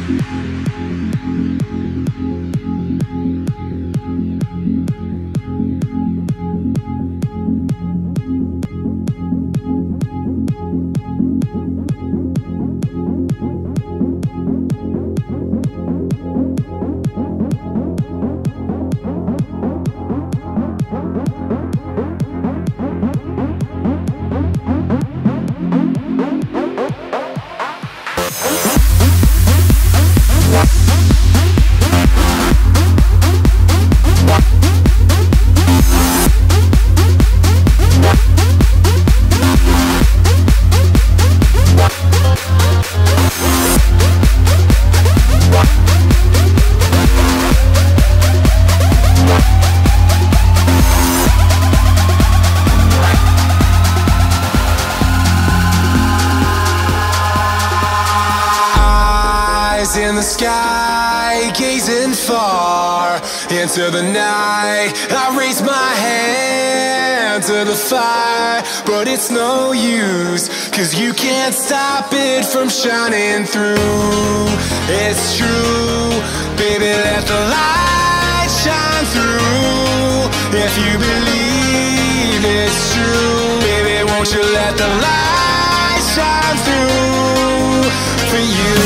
In the sky, gazing far into the night, I raise my hand to the fire, but it's no use, 'cause you can't stop it from shining through. It's true, baby, let the light shine through. If you believe it's true, baby, won't you let the light shine through for you?